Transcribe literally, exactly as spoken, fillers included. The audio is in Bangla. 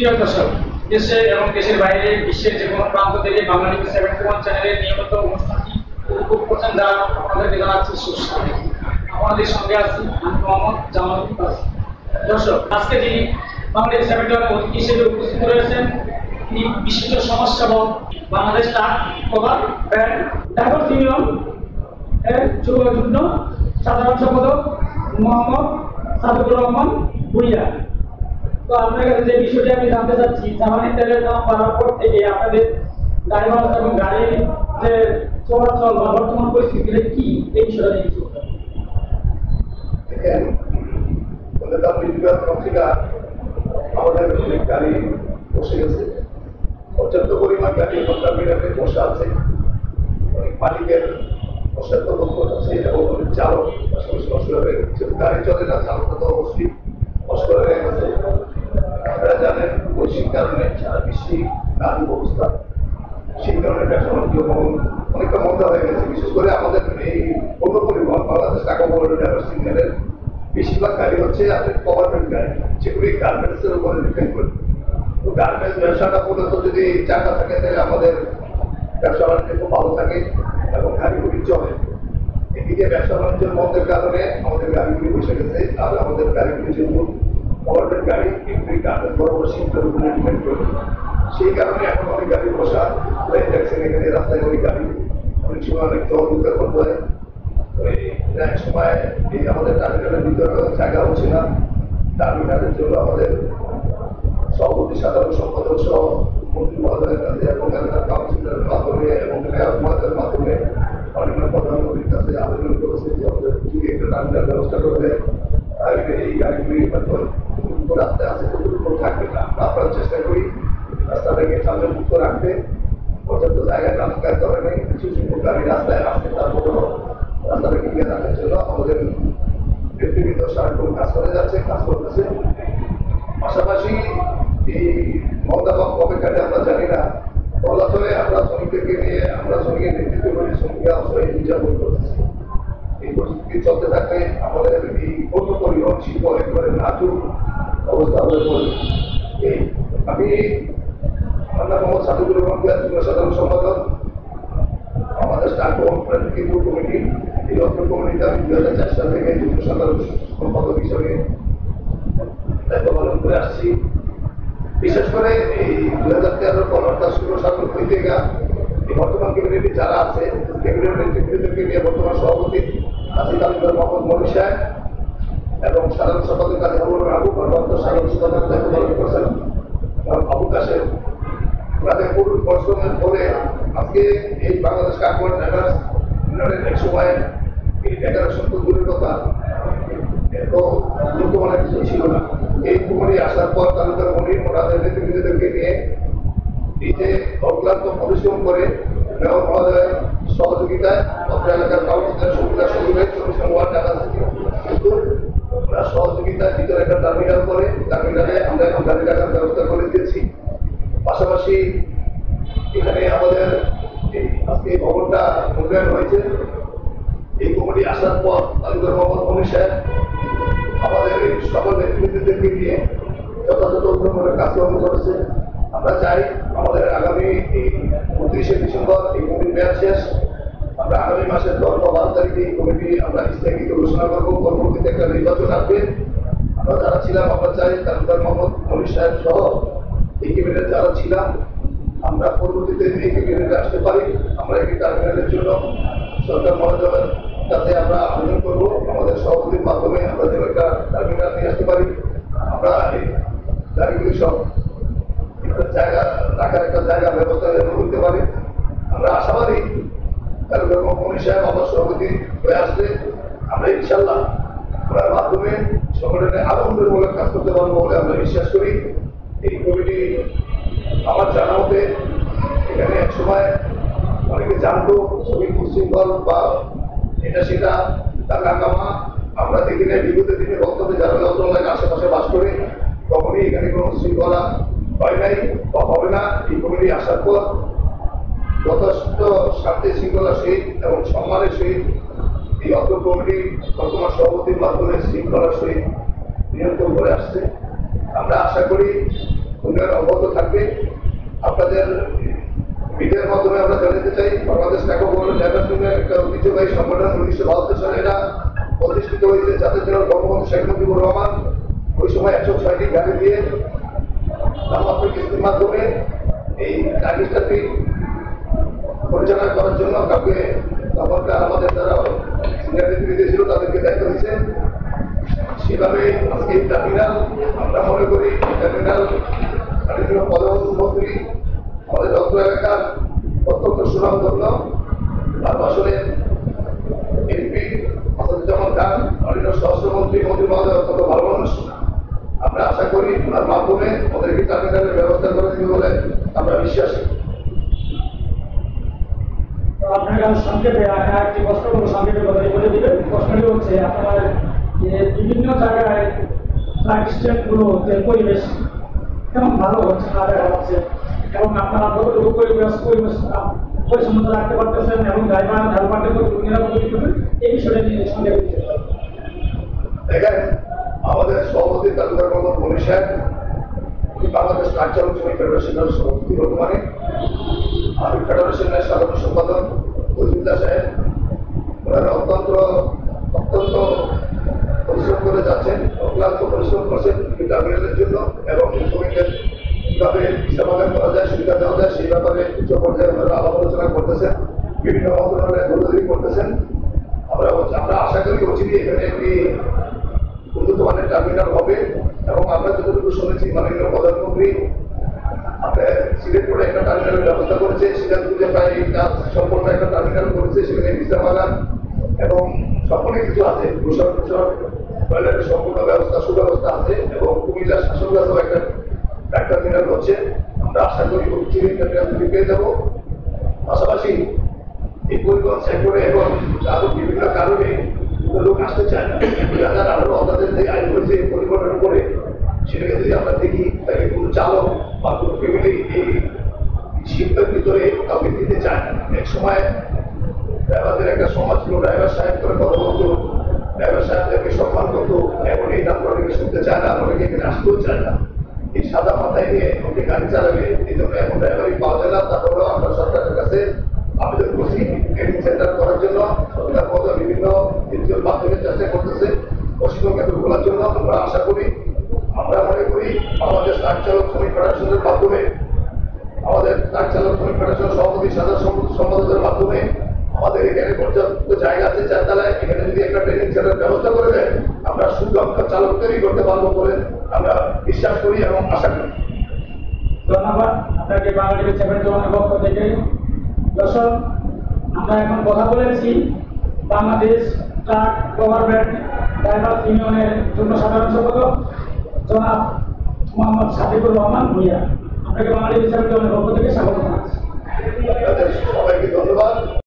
প্রিয় দর্শক, দেশে এবং দেশের বাইরে বিশ্বের যে কোনো প্রান্ত থেকে বাংলা নিউজ সেভেন্টি ওয়ান চ্যানেলের নিয়মিত অনুষ্ঠানটি উপভোগ করছেন যা আপনাদেরকে জানাচ্ছি সুস্বাগত। আমাদের সঙ্গে আছি আমি মোহাম্মদ জামাল উদ্দিন। দর্শক, আজকে যিনি বাংলা নিউজ সেভেন্টি ওয়ান অতিথি হিসেবে উপস্থিত রয়েছেন তিনি বিশিষ্ট সমাজসেবক, Bangladesh truck cover band drivers union এর যুব যুগ্ম সাধারণ সম্পাদক মোহাম্মদ সাদুকুর রহমান ভুইয়া। তো আপনার কাছে যে বিষয়টি আমি জানতে চাচ্ছি, জ্বালানি তেলের দাম বাড়ার পর থেকে আপনাদের গাড়ি ভাড়া এবং গাড়ির যে চলাচল বা বর্তমান পরিস্থিতিটা কি, এই বিষয়টা নিয়ে কিছু দেখেন, আমাদের গাড়ি বসে গেছে, পর্যাপ্ত পরিমাণ গাড়ি টার্মিনালে বসে আছে, অনেক মালিকের পর্যাপ্ত দক্ষতা আছে এবং অনেক চালক কষ্ট হয়ে গেছে। গাড়ি চলে না, চালকটা তো অবশ্যই কষ্ট হয়ে গেছে। আপনারা জানেন বৈশ্বিক কারণে সারা বিশ্বে গাড়ি অবস্থা, সেই কারণে ব্যবসা বাণিজ্য অনেকটা মন্দা হয়ে গেছে। বিশেষ করে আমাদের এই পণ্য পরিবহন বাংলাদেশ টাকা বড় ড্রাইভার সিগন্যালের বেশিরভাগ গাড়ি হচ্ছে আপনার গভর্নমেন্ট গাড়ি, যেগুলি গার্মেন্টস এর উপরে ডিপেন্ড করে। তো গার্মেন্টস ব্যবসাটা মূলত যদি চাকা থাকে তাহলে আমাদের ব্যবসা বাণিজ্য খুব ভালো থাকে এবং গাড়িগুলি চলে। এদিকে ব্যবসা বাণিজ্যের মন্দের কারণে আমাদের গাড়িগুলি বসে গেছে, আর আমাদের গাড়িগুলি যেহেতু গভর্নমেন্ট গাড়ি, এগুলি গার্মেন্টস বড় বড় শিল্পের উপরে ডিপেন্ড করে। সেই কারণে এখন অনেক গাড়ি বসা হয়ে যাচ্ছে। এখানে রাস্তায় অনেক গাড়ি অনেক সময় অনেক জল উদ্ধার করতে হয়। এক সময় এই আমাদের টার্মিনালের ভিতরে জায়গা হচ্ছে না, টার্মিনালের জন্য আমাদের সভাপতি সাধারণ সম্পাদক সহ মন্ত্রী মহোদয়ের কাছে এবং এলাকার কাউন্সিলরের মাধ্যমে এবং মেয়র মহোদয়ের মাধ্যমে অনেক প্রধানমন্ত্রীর কাছে আবেদন করেছে যে আমাদের যদি একটা টার্মিনাল ব্যবস্থা করবে তাহলে এই গাড়িগুলি হয়তো রাস্তায় আছে কতটুকু থাকবে না। আপনারা চেষ্টা করি রাস্তাটাকে সামনে মুক্ত রাখতে, পর্যাপ্ত জায়গায় রাস্তায় করে নেই, কিছু সংখ্যক গাড়ি রাস্তায় আসছে, তারপরেও রাস্তাটা ক্লিয়ার রাখার জন্য আমাদের ব্যক্তিগত সারাক্ষণ কাজ করে যাচ্ছে, কাজ করতেছে। পাশাপাশি এই মন্দাবাদ কবে কাটে আমরা জানি না, ফলাফলে আমরা শ্রমিকদেরকে নিয়ে আমরা শ্রমিকের নেতৃত্ব করি, শ্রমিকরা অসহায় নির্যাতন করতেছে। এই পরিস্থিতি চলতে থাকলে আমাদের এই পণ্য পরিবহন শিল্প একেবারে নাজুক অবস্থা হয়ে পড়বে। এই আমি আমার নাম মোহাম্মদ সাদুকুর রহমান ভুইয়া, যুগ্ম সাধারণ সম্পাদক আমাদের স্টার কেন্দ্র কমিটি। এই অর্থ কমিটিতে আমি দুই হাজার চার সাল থেকে যুগ্ম সাধারণ সম্পাদক হিসেবে দায়িত্ব পালন করে আসছি। বিশেষ করে এই দুই হাজার তেরোর পর অর্থাৎ ষোলো সাল থেকে এই বর্তমান ক্যাবিনেটে যারা আছে, ক্যাবিনেট নেতৃত্বদেরকে নিয়ে বর্তমান সভাপতি আসিফ আলমগীর মোহাম্মদ মনি সাহেব এবং সাধারণ সম্পাদক কাজী আবুল আবু বর্তমান সাধারণ সম্পাদক দায়িত্ব পালন করছেন আবু কাশেম। তাদের পুরো পরিশ্রমের ফলে আজকে এই বাংলাদেশ কার্বন ড্রাইভার্স ইউনিয়নের এক সময় এই ডেকারেশন তো দূরের কথা, এত গুরুত্বপূর্ণ কিছু ছিল না। এই কুমারী আসার পর তালুকার মনির ওনাদের নেতৃবৃন্দদেরকে নিয়ে এই যে অক্লান্ত পরিশ্রম করে মেয়র মহোদয়ের সহযোগিতায় অত্র এলাকার কাউন্সিলর সুবিধা সহযোগিতায় চব্বিশ নম্বর ওয়ার্ড ঢাকা সিটি কিন্তু ওরা সহযোগিতায় ভিতরে একটা টার্মিনাল করে, টার্মিনালে আমরা এখন গাড়ি রাখার ব্যবস্থা করে দিয়েছি। পাশাপাশি এখানে আমাদের এই আজকে এই ভবনটা উন্নয়ন হয়েছে। এই কমিটি আসার পর তালুকার মোহাম্মদ মনি সাহেব আমাদের এই সকল নেতৃবৃন্দদেরকে নিয়ে যথাযথ উন্নয়নের কাজকর্ম করেছে। আমরা চাই আমাদের আগামী এই উনত্রিশে ডিসেম্বর এই কমিটির মেয়াদ শেষ, আমরা আগামী মাসের দশ বা বারো তারিখে এই কমিটি আমরা স্থগিত ঘোষণা করবো। পরবর্তীতে একটা নির্বাচন আসবে। আমরা যারা ছিলাম আমরা চাই তালুকার মোহাম্মদ মনি সাহেব সহ এই ক্যাবিনেটে যারা ছিলাম আমরা পরবর্তীতে এই ক্যাবিনেটে আসতে পারি। আমরা এই টার্মিনালের জন্য সরকার মহোদয়ের কাছে আমরা আবেদন করবো, আমাদের সভাপতির মাধ্যমে আমরা যেন একটা টার্মিনাল নিয়ে আসতে পারি। আমরা এই গাড়িগুলি সব একটা জায়গা রাখার একটা জায়গা ব্যবস্থা করতে পারি। আমরা আশাবাদী তালুকার মনি সাহেব আমার সভাপতি হয়ে আসলে আমরা ইনশাল্লাহ ওনার মাধ্যমে সংগঠনে আরো উন্নয়নমূলক কাজ করতে পারবো বলে আমরা বিশ্বাস করি। এই কমিটি আমার জানা মতে এখানে এক সময় অনেকে জানতো শ্রমিক উশৃঙ্খল বা এটা সেটা টাকা কামা আমরা দেখি না। বিগত দিনে বক্তব্য যারা অঞ্চলের আশেপাশে বাস করে তখনই এখানে কোনো শৃঙ্খলা হয় নাই বা হবে না। এই কমিটি আসার পর যথেষ্ট শান্তি শৃঙ্খলা সহিত এবং সম্মানের সহিত এই অর্থ কমিটি বর্তমান সভাপতির মাধ্যমে শৃঙ্খলার সহিত নিয়ন্ত্রণ করে আসছে। আমরা আশা করি উন্নয়ন অব্যাহত থাকবে। আপনাদের মিডিয়ার মাধ্যমে আমরা জানাতে চাই, বাংলাদেশ ট্যাকো ড্রাইভার্স ইউনিয়ন একটা ঐতিহ্যবাহী সংগঠন, উনিশশো বাহাত্তর সালে এটা প্রতিষ্ঠিত হয়েছে জাতীয় জেনারেল বঙ্গবন্ধু শেখ মুজিবুর রহমান ওই সময় একশো ছয়টি গাড়ি দিয়ে নামমাত্র কিস্তির মাধ্যমে এই টার্গেটটাকে পরিচালনা করার জন্য কাউকে তখনকার আমাদের যারা সিনিয়র নেতৃত্বে ছিল তাদেরকে দায়িত্ব দিচ্ছে। সেভাবে আজকে এই টার্মিনাল আমরা মনে করি টার্মিনাল পদবন্ধ মন্ত্রী আমাদের অত্র এলাকার অত্যন্ত সুনামধন্য তার আসলে এমপি আসাদুজ্জামান খান অন্যান্য স্বরাষ্ট্রমন্ত্রী মন্ত্রী মহোদয় অত্যন্ত ভালো মানুষ। আমরা আশা করি ওনার মাধ্যমে ওদেরকে টার্মিনালের ব্যবস্থা করে দিবে বলে আমরা বিশ্বাসী। আপনার কাছে সংক্ষেপে একটি প্রশ্ন করবো, সংক্ষেপে কথা বলে দিবেন। প্রশ্নটি হচ্ছে আপনার যে বিভিন্ন জায়গায় ট্রাক স্ট্যান্ডগুলো যে পরিবেশ তেমন ভালো হচ্ছে না দেখা যাচ্ছে, এবং আপনারা কতটুকু পরিবেশ পরিবেশ পরিচ্ছন্নতা রাখতে পারতেছেন এবং ড্রাইভার হেলপারদের কতটুকু নিরাপত্তা দিতেছেন, এই বিষয়টা নিয়ে সংক্ষেপে দেখেন, আমাদের সভাপতি তালুকার মোহাম্মদ মনির সাহেব বাংলাদেশ ট্রাক চালক শ্রমিক ফেডারেশনের সভাপতি বর্তমানে, আমি ফেডারেশনের সাধারণ সম্পাদক ফজলুল্লাহ সাহেব, ওনারা অত্যন্ত অত্যন্ত পরিশ্রম করে যাচ্ছেন, অক্লান্ত পরিশ্রম করছেন টার্মিনালের জন্য এবং শ্রমিকদের কিভাবে সমাধান করা যায়, সুবিধা দেওয়া যায় সেই ব্যাপারে উচ্চ পর্যায়ে ওনারা আলাপ আলোচনা করতেছেন, বিভিন্ন মন্ত্রণালয়ে দৌড়দৌড়ি করতেছেন। আমরা আমরা আশা করি অচিরেই এখানে একটি উন্নত মানের টার্মিনাল হবে এবং আমরা যতটুকু শুনেছি মাননীয় প্রধানমন্ত্রী আপনার সিলেট করে একটা টার্মিনালের ব্যবস্থা করেছে, সিরাজগঞ্জে প্রায় কাজ সম্পূর্ণ একটা টার্মিনাল করেছে, সেখানে ভিসা বাগান এবং সকলে কিছু আছে, ভূষণ ভূষণ টয়লেটের সম্পূর্ণ ব্যবস্থা সুব্যবস্থা আছে এবং কুমিল্লার শাসনগাছেও একটা ট্রাক টার্মিনাল হচ্ছে। আমরা আশা করি খুব শীঘ্রই টার্মিনাল তৈরি পেয়ে যাবো। পাশাপাশি এই পরিবহন সেক্টরে এবং আরো বিভিন্ন কারণে লোক আসতে চায় না, যারা আরো আমাদের যে আইন করেছে পরিবহনের উপরে, সেটাকে যদি আমরা দেখি তাকে কোনো চালক বা কোনো ফ্যামিলি এই শিল্পের ভিতরে কাউকে দিতে চায় না। এক সময় ড্রাইভারদের একটা সমাজ ছিল, ড্রাইভার সাহেব করে কথা বলতো, ড্রাইভার সাহেবদেরকে সম্মান করতো, এখন এই নাম অনেকে শুনতে চায় না, অনেকে এখানে আসতেও চায় না। এই সাদা মাথায় নিয়ে ওকে গাড়ি চালাবে, এই জন্য এখন ড্রাইভারই পাওয়া যায় না। তারপরেও আমরা সরকারের কাছে আবেদন করছি ট্রেনিং সেন্টার করার জন্য, সরকার পদ বিভিন্ন এনজিওর মাধ্যমে চেষ্টা করতেছে প্রশিক্ষণ কেন্দ্র খোলার জন্য। আমরা আশা করি, আমরা মনে করি আমাদের ট্রাক চালক শ্রমিক ফেডারেশনের মাধ্যমে, আমাদের ট্রাক চালক শ্রমিক ফেডারেশন সভাপতি সাধারণ সম্পাদকের মাধ্যমে আমাদের এখানে পর্যাপ্ত জায়গা আছে চারতলায়, এখানে যদি একটা ট্রেনিং সেন্টার ব্যবস্থা করে দেয় আমরা সুদক্ষ চালক তৈরি করতে পারবো বলে আমরা বিশ্বাস করি এবং আশা করি। ধন্যবাদ আপনাকে বাংলাদেশ সেভেন জনের পক্ষ থেকে। দর্শক, আমরা এখন কথা বলেছি বাংলাদেশ ট্রাক গভর্নমেন্ট ড্রাইভার ইউনিয়নের জন্য সাধারণ সম্পাদক জনাব মোহাম্মদ সাদিকুর রহমান ভূঁইয়া। আপনাকে বাংলাদেশ সেভেন জনের পক্ষ থেকে স্বাগত জানাচ্ছি। সবাইকে ধন্যবাদ।